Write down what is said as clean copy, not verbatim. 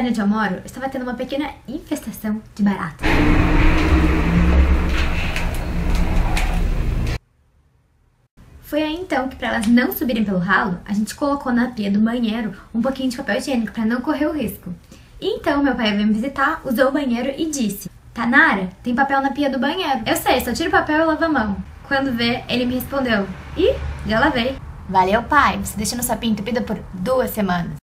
ali onde eu moro, estava tendo uma pequena infestação de barata. Foi aí então que, para elas não subirem pelo ralo, a gente colocou na pia do banheiro um pouquinho de papel higiênico para não correr o risco. E então meu pai veio me visitar, usou o banheiro e disse: Tanara, tem papel na pia do banheiro. Eu sei, só tira o papel e lava a mão. Quando vê, ele me respondeu: Ih, já lavei. Valeu, pai, você deixou nossa pia entupida por 2 semanas.